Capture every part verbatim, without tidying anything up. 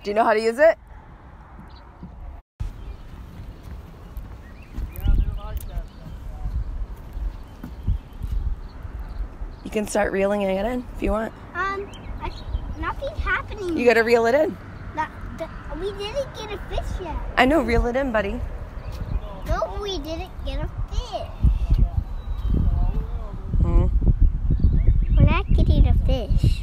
Do you know how to use it? You can start reeling it in if you want. Um, I, nothing's happening. You gotta reel it in. Not, the, we didn't get a fish yet. I know, reel it in, buddy. No, we didn't get a fish. Hmm. We're not getting a fish.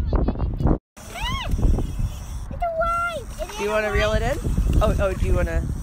Do you want to reel it in? Oh, oh, do you want to?